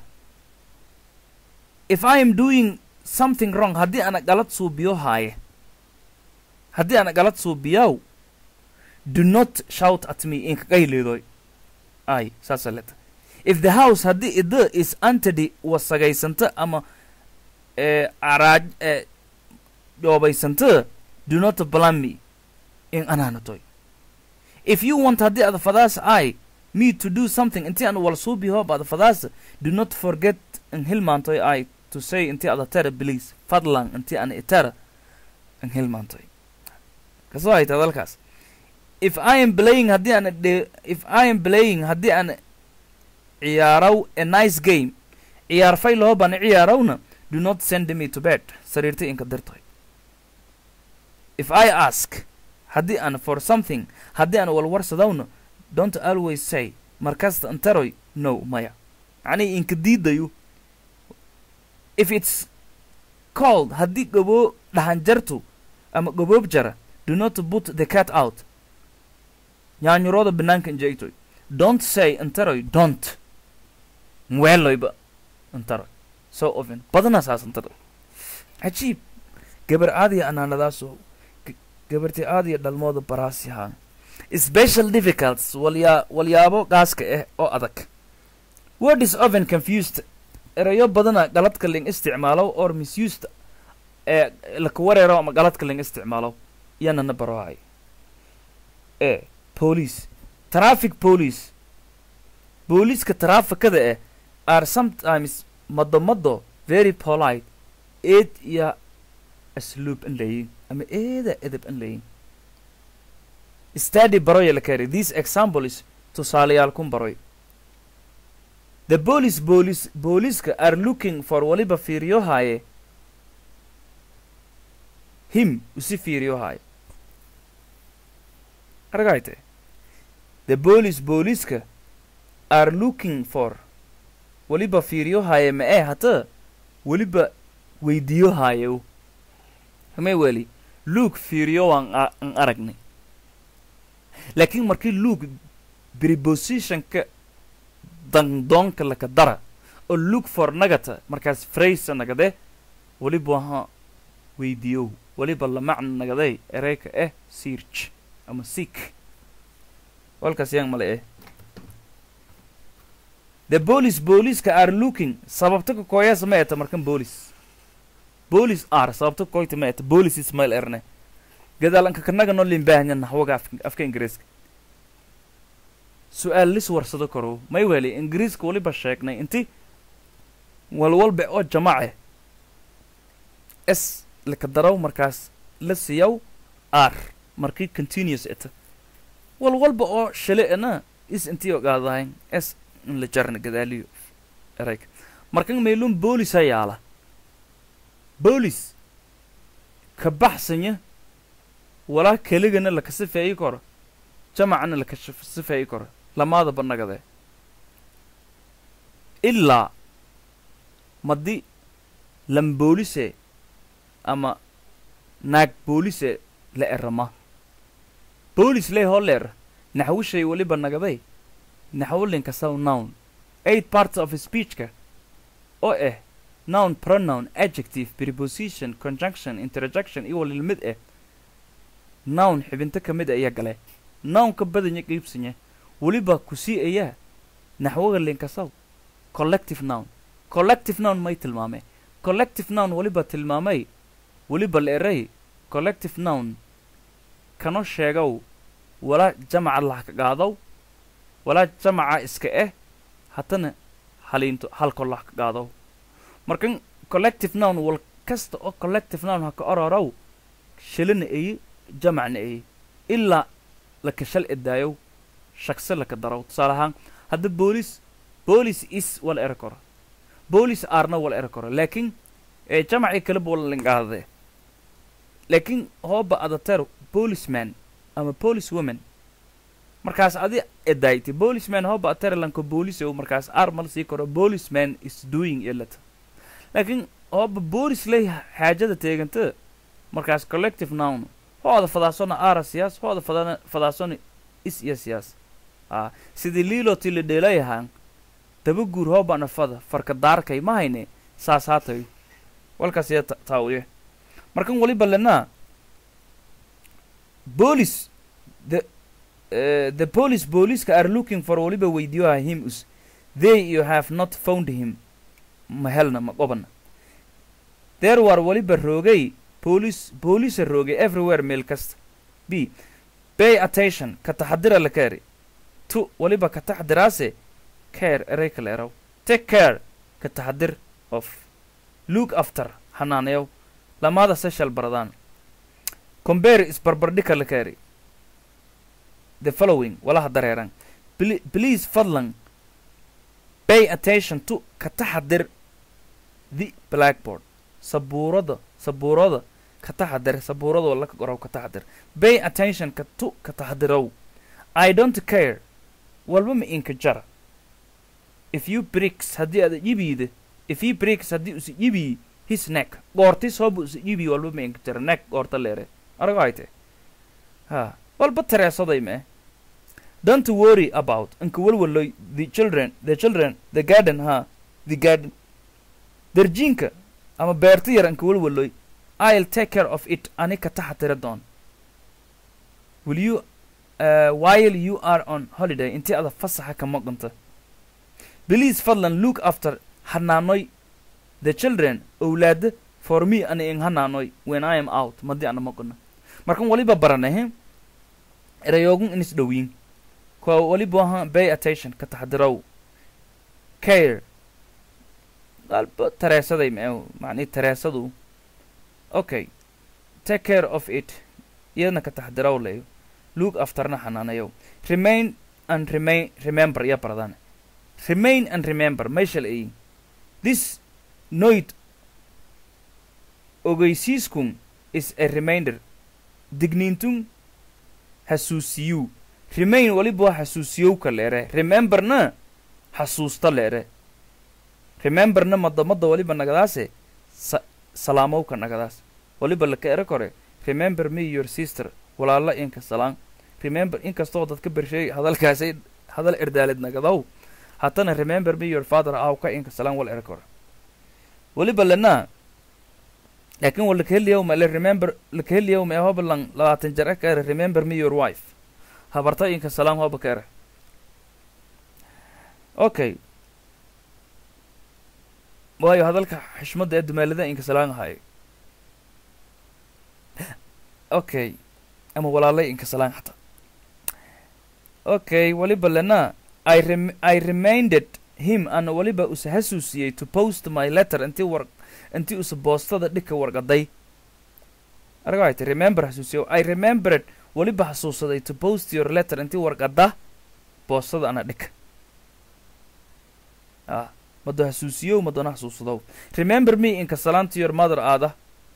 if I am doing something wrong haddii aan galad soo biyo haaye haddii aan galad soo biyow do not shout at me in qaylidoy ay saasaleta if the house haddii ida is antedy wasagaysanta ama araaj doobaysanta do not blame me in ananatoy if you want haddii ada fadaas me to do something intii aan wal soo biyo baad fadaas do not forget in hilmaantoy to say intii ada tara please fadlan intii aan itara in hilmaantoy kasoo ay tadalkaas if I am playing haddii aan ciyaaraw a nice game ciyaar fay loo ban ciyaarawna do not send me to bed sariirta inka dirtoy if I ask haddii aan for something haddii aan walwarsadawna don't always say markasta antaroy no maya yani inka diidayo if it's cold haddii gabo dhahanjartu ama gaboob jara do not put the cat out nyaanyurooda banaanka injaytoy don't say antaroy don't mweeloyba antaroy so often badana saas antaroy عجيب gabar aadiya anaanadaaso gabartii aadiya dhalmooda baraasihaan special difficulties walyaabo gaaska ah oo adag word is often confused erayo badana galadka ling isticmaalo or misused laka wareero ama galadka ling isticmaalo yanana barohay police traffic police booliiska trafficada are sometimes mado very polite eed iyo asluub an leeyin ama eeda edeb an leeyin study baroy la kari this example is tusaalayaal kun baroy the police are looking for waliba fiiriyohaye him usi fiiriyohaye argayte the police are looking for waliba fiiriyohaye ma hata waliba weydiiyohaye همي ولي لوك فيريو ان أرقني لكن مركي لوك بريبوسيشن ك دونك لك درا او لوك فور نغتا مركز فريس نغده ولي بوها ويديو ولي بلا معنى نغده اريك سيرش اما سيك والكاس يان مالي the police ka are looking sababta كويس ما يتمركن بوليس sababta koyta ma eta boolis ismail erne gadaalanka kanaga no limbaahna naxwaga afka ingiriiska su'aal lis warsado karo may wali ingiriiska wali ba sheegnay inti walba oo jamaace s la ka daraw markaas la siyaw r markii continuous eta walba oo shaleena is intii ogaadayn s in la jarna gadaaliyo erayk markan meelun boolis ayaala بوليس كبحسنية ولا كليجنا لك سفاي كورة جمعنا لك سفاي كورة لما هذا بنقده إلا مدي لم بوليسه أما ناك بوليسه لا الرما بوليس ليه هولر نحوي شيء ولي بنقده نحول لين كساو noun 8 parts of speech كا أو noun pronoun adjective preposition conjunction interjection iyo lilmid noun xibinta kamid ayaa galay noun ka badan yahay qaybsinya waliba ku sii ayaa naxwaga linkasaw collective noun may tilmaamay collective noun waliba tilmaamay waliba leeray collective noun kano sheegaw wala jamaca la ka qaadaw wala jamaca iska hatana halinto halko la ka qaadaw markan collective noun wal kasta oo collective noun ha ka ororow shilina ay jamacna ay illa la ka shal idaayo shakhsi la ka daraw salahan hada police is wal erkor police arna wal erkor laakin jamaci kala bol lingaade laakin hooba adater policeman ama policewoman markaas adi idayti policeman hooba ater lanko police oo markaas armal si koro policeman is doing ilata لكن هو بوريس ليه حاجة تيجنت مركز collective noun هذا فضاسونا آر سياس هذا فضاسونا إس يسياس سيدي ليلو تيلي ديلايهان تبقور هو بنا فضا فرق الدار كي ما هيني ساساتي والكاسية تاويه مركز ولي بلنا بوليس the police are looking for ولي بويديوها him us they you have not found him mahelna maqoban there were waliba roogay police roogay everywhere meel kasta b pay attention ka taxadira la kari to waliba ka taxadiraase care ereykaleeraw take care ka taxadir of look after xanaanayow lamada social baradaan compare is barbardhika la kari the following walaha dareeran please fadlan pay attention to ka taxadir the blackboard sabuurada ka taxadir sabuurada wala ka qoraw ka taxadir pay attention ka taxadirow I don't care walba ma inka jara if he breaks hadii us yibi his neck goortis hobu us yibi walba ma inka jara neck goorta leere aragayte walba tareesaday ma don't worry about anka walwaloy the children the garden the garden darjinka ama beerta yar anka walwaloy I'll take care of it anika taxatira doon will you while you are on holiday intii ada fasaxa ka maqanta please fadlan look after hanaanoy the children awlaad for me ani in hanaanoy when I am out madi ana maqana markan waliba baranahay erayogun inis dhawin ko waliba pay attention ka taxadiraw care qalbo tareesaday macni tareesadu okay take care of it iyadna ka taxadiraw leeyo look afterna hanaanayo remain and remember ya baradaan remain and remember meeshal ay this note ogeysiiskun is a reminder digniintun hasuusiyu remain waliba hasuusiyow ka leere rememberna hasuusta leere rememberna madamada waliba nagadaase salaamow ka nagadaas waliba la ka era kore remember me your sister walaala inka salaan remember inkastoo dadka bershay hadalkaasay hadal erdaalid nagadaw hatana remember me your father aw ka inka salaan wal era kore waliba lana laakin wala ka heliyo ma remember la ka heliyo ma hobalan 20 jar ka remember me your wife habarta inka salaan hoba ka era okay waayo hadalka xishmada ee dumaalada inka salaan ahay okay ama walaalay inka salaan hata okay waliba lana I reminded him and waliba usahasuusiyay to post my letter intii us boostada dhika warqaday aragayt remember hasuusiyo I remembered waliba hasuusaday to post your letter intii warqada boostada ana dhika mado hasuusiyo madona hasuusado remember me inka salaan to your mother ada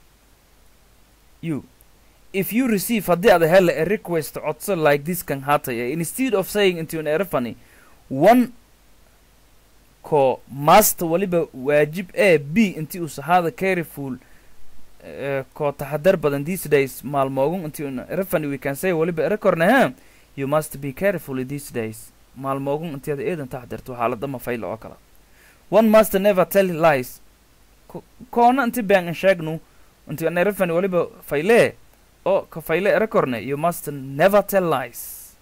you if you receive a request codso like this can hataya instead of saying into an erfani one ko must waliba waajib a b intii uu sahada careful ko taxadar badan these days maalmoogun intii un erfani we can say waliba erakorna you must be careful these days maalmoogun intii aad eedan taxadarto xaaladda ma faylo oo kala one must never tell lies koona intii baan sheegnu intii an erfani waliba fayle oo ka fayle erakorna you must never tell lies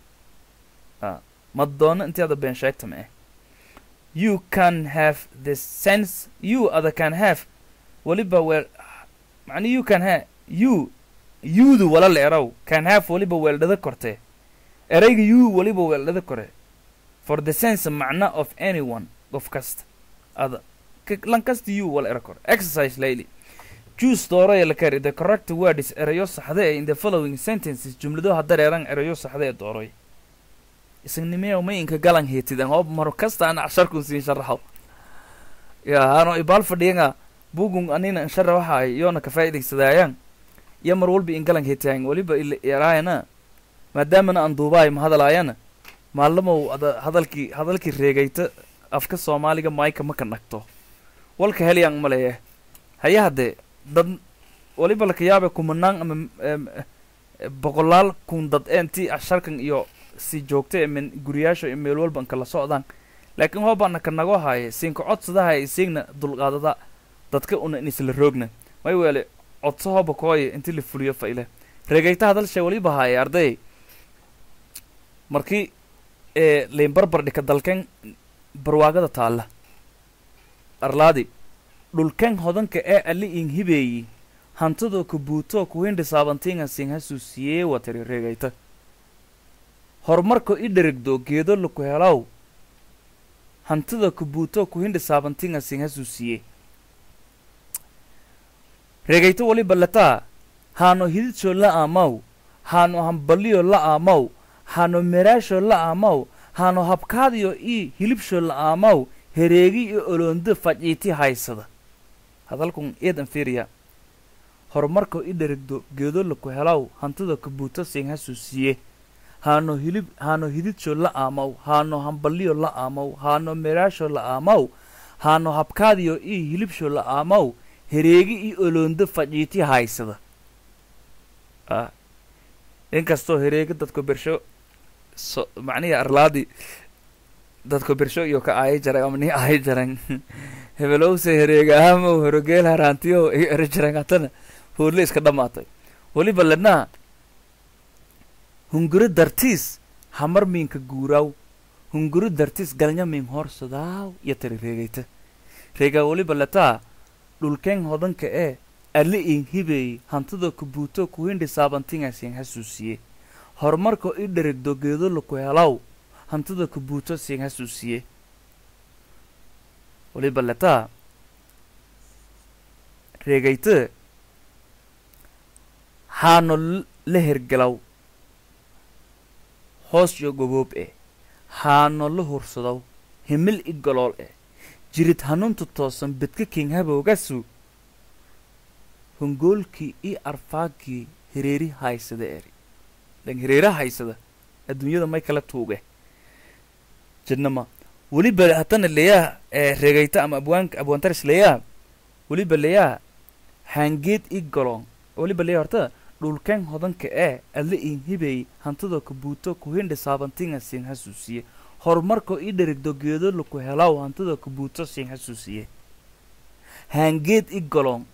madonna intii aad baan sheegtama you can have the sense you other can have waliba well macni you can have you du wala leerow can have waliba weeldada korte erayga you waliba weeldada kore for the sense macna of anyone of kast other lankast you wala erakor exercise lately choose dooraya la kari the correct word is erayo saxda in the following sentences jumlado hadareeran erayo saxda dooray isnimeeyo ma inka galan heetidan hoob maro kasta aan casharku siin sharaxo ya hano ibal fadhiga bugun anina sharax waxa ay yoona ka faa'iideysadayaan iyo mar walba in galan heetaan waliba yaraayna maadaama aan Dubai ma hadalaayana maalmo hadalkii reegayta afka Soomaaliga mayka ma ka nagto walka heliyaan maleeyahay hayade dad waliba la kiyaabe kumanaan ama boqolaal kun dad intii casharkan iyo si joogtay min guriyaasho email walban kala socdaan laakiin hoobana ka nago haye siinka codsadaha ay siigna dulqaadada dadka una isla roogna way weele codsahoba kooy intii la fuliyo fayle reegayta hadal shay waliba haye arday markii leen barbar dhika dalkan barwaaqada taala arlaadi dhulkan hodanka ee ali in hibeeyi hantado ku buuto ku hindi saabantiinga siin hasuusiye watari reegayta horumarko i dherigdo geedo la ku helaw hantida ku buuto ku hindi saabantiinga siin hasuusiye reegayta waliba lataa haano hididsho la aamaw haano hambaliyo la aamaw haano meraasho la aamaw haano habkaadiyo i hilibsho la aamaw hereegi iyo olondo fajiiti haysada hadalkun eedan fiiriya horumarko i dherigdo geedo la ku helaw hantida ku buuto siin hasuusiye haano hididsho la aamaw haano hambaliyo la aamaw haano meraasho la aamaw haano habkaadiyo i hilibsho la aamaw hereegi i olondo fajiiti haysada inkastoo hereegi dadku bersho macnihi arlaadi dadka birsho iyo ka ay jaray amni ay jaran hebelow se hereegaamo horogeel harantiyo ere jaran atana hoole iska dhamaatay waliba lana hunguri dartiis hamar minka guuraw hunguri dartiis galnya min horsadaaw iyo tiri reegayta reega waliba lataa dhulkeen hodanka ee alle in hibey hantida ku buuto ku hindi saabantingaasiin hasuusiye horumarka i dherigdo geedo laku helaw hantida ku buuto siin hasuusiye waliba lataa reegayta haano la hergalaw hoos iyo goboob haano la hursadaw himil i galool jirid hanuunta toosan bedka king habowgasu hongoolkii i arfaagii hereeri haysada eri dan hereera haysada adduunyada may kala tuuge jidnama weliba hatana leeyaha reegayta ama abwaantaris leeyaha weliba leeyaha haangeed i galoon weliba leeyaha horta dhulkeen hodanka alle in hibey hantida ku buuto ku hindhi saabantinga siin hasuusiye horumarka i dherigdo geedo laku helaw hantida ku buuto siin hasuusiye haangeed i galoon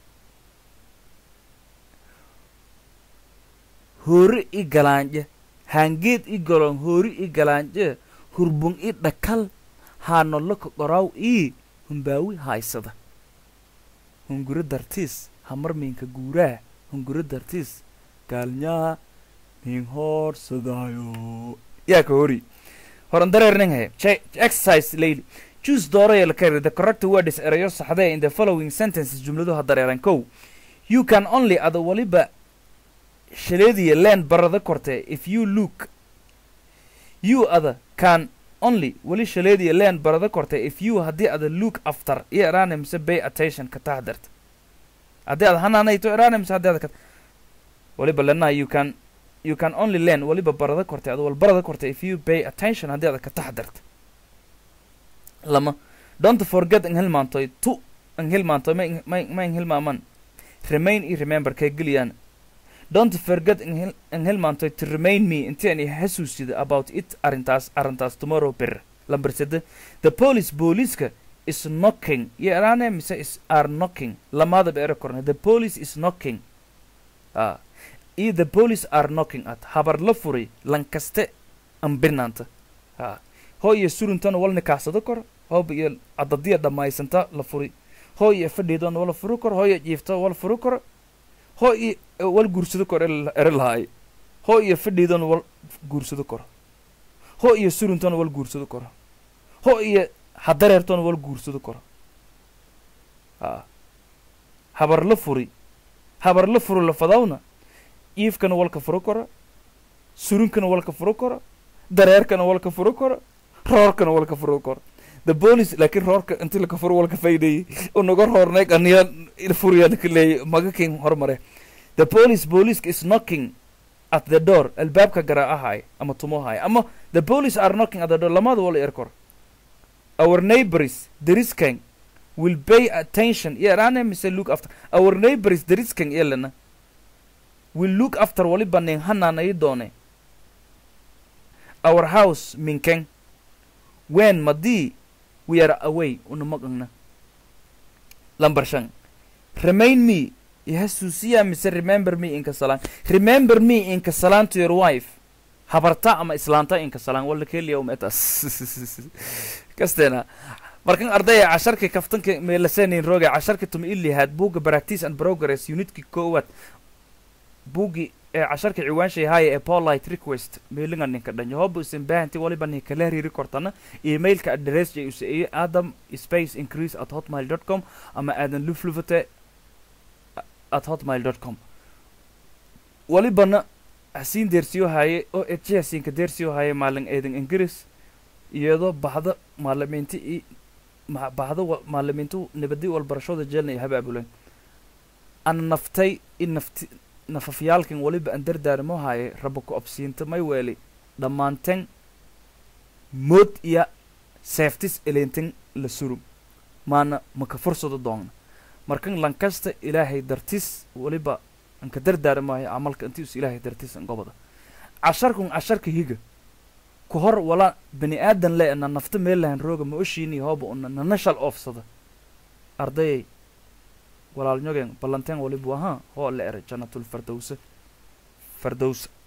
hoori i galaanje haangeed i galoon hoori i galaanje hurbun i dhakal haano laka qoraaw ii humbaawi haysada hunguri dartiis hamar minka guuraa hunguri dartiis gaalnyaa min hoorsadaayo yaa ka hori horan dareerninghe exercise layli choose dooraya la carry the correct word is erayo saxdee in the following sentences jumladuha dareeran kow you can only ada waliba shaleediya leen barada korte if you look you ada can only wali shaleediya leen barada korte if you haddii ada look after iyo eraane mise pay attention ka taxdarta haddii ada hanaanayto eraane mise haddii ada waliba lana you can only learn waliba barada korte ada wal barada korte if you pay attention haddii ada ka taxdarta lama don't forget in hilmaantoy to in hilmaantoy ma in hilmaaman remain i remember kay geliyaan don't forget in hilmaantoy to remain me intii aan hasuusida about it arrintaas tomorrow bir lambar sade the police is knocking yaraane mise is are knocking lamaada beero korne the police is knocking the police are knocking at habar la furay lankaste ambirnaanta hoo iyo suruntana walna kaasado kor hooba iyo adadiya dhammaysanta la furi hoo iyo fadhiidana wala furi kor hoo iyo jiifta wala furi kor hoo iyo wal guursado kor ere lahaay hoo iyo fadhiidana wal guursado kor hoo iyo suruntana wal guursado kor hoo iyo hadareertona wal guursado kor habar la furi la fadawna iifkana walka furo kora surunkana walka furo kora dareerkana walka furo kora roorkana walka furo kora the police laakiin roorka intii laka furo walka faydayay unaga roornay aniya furiyaan kaleey maga king hormare the police is knocking at the door albaabka garaacahay ama tumohay ama the police are knocking at the door lamada wala erkor our neighbors there is king will pay attention yarane mise look after our neighbors there is king yelana will look after waliba nin hanaanay doone our house minken when madi we are away unamagna lambar shan remain me yahasusiya mise remember me inka salaan to your wife habarta ama islaanta inka salaan wala keliya umetas kastena markan ardayga casharka kaftanka meelasanin roga casharka tum illi had buuga practice and progress unitki koowad buugi casharka ciwaanshay haye ee polite request mailinga ninka dhanyo hobu isin baahanti waliba nin kala hariiri kortana emailka address jay usii adam space increase at hotmail.com ama aadan luflufate at hotmail.com walibana hasiin deersiyo haye oo hasiinka deersiyo haye maalin eedan ingiriis iyadoo baxda maalimiintu nabadi walbarashada jeelna iyo habaabuleen ana naftay in nafafyaalkan waliba aan dardaarmo haye rabo ku absiinta may weeli dhammaanteen mood iyo safetis elentin la surum maana maka fursado doona markan lankasta ilaahay dartis waliba aan ka dardaarmo haye amalka intii ilaahay dartis aan gobada casharka higa كهر ولا بني آدم لا أن نفط ميل لهن روج ما أشيني هاب أن ننشل أفسد أرضي ولا النجين بلانتين ولي بوها هو اللي أرى جنة الفردوس فردوس